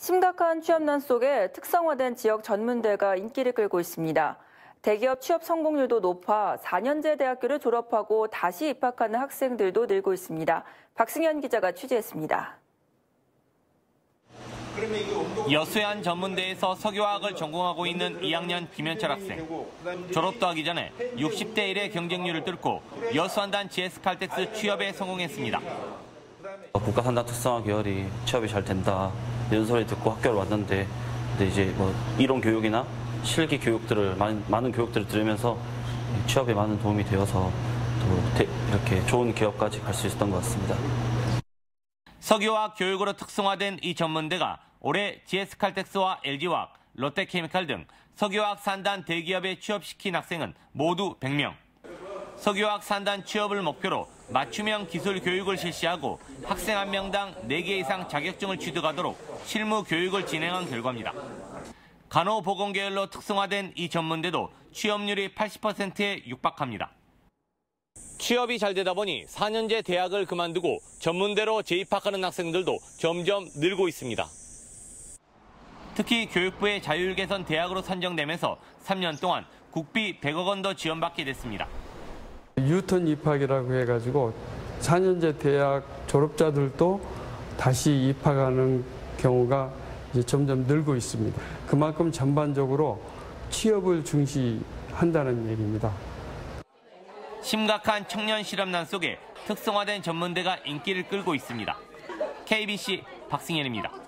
심각한 취업난 속에 특성화된 지역 전문대가 인기를 끌고 있습니다. 대기업 취업 성공률도 높아 4년제 대학교를 졸업하고 다시 입학하는 학생들도 늘고 있습니다. 박승현 기자가 취재했습니다. 여수의 한 전문대에서 석유화학을 전공하고 있는 2학년 김현철 학생. 졸업도 하기 전에 60대 1의 경쟁률을 뚫고 여수한단 GS칼텍스 취업에 성공했습니다. 국가산단 특성화 계열이 취업이 잘 된다 이런 소리 듣고 학교를 왔는데, 근데 이제 이론 교육이나 실기 교육들을 많은 교육들을 들으면서 취업에 많은 도움이 되어서 또 이렇게 좋은 기업까지 갈 수 있었던 것 같습니다. 석유화학 교육으로 특성화된 이 전문대가 올해 GS칼텍스와 LG화학, 롯데케미칼 등 석유화학 산단 대기업에 취업시킨 학생은 모두 100명. 석유화학 산단 취업을 목표로 맞춤형 기술 교육을 실시하고 학생 1명당 4개 이상 자격증을 취득하도록 실무 교육을 진행한 결과입니다. 간호보건 계열로 특성화된 이 전문대도 취업률이 80%에 육박합니다. 취업이 잘 되다 보니 4년제 대학을 그만두고 전문대로 재입학하는 학생들도 점점 늘고 있습니다. 특히 교육부의 자율개선 대학으로 선정되면서 3년 동안 국비 100억 원도 지원받게 됐습니다. 유턴 입학이라고 해가지고 4년제 대학 졸업자들도 다시 입학하는 경우가 이제 점점 늘고 있습니다. 그만큼 전반적으로 취업을 중시한다는 얘기입니다. 심각한 청년 실업난 속에 특성화된 전문대가 인기를 끌고 있습니다. KBC 박승현입니다.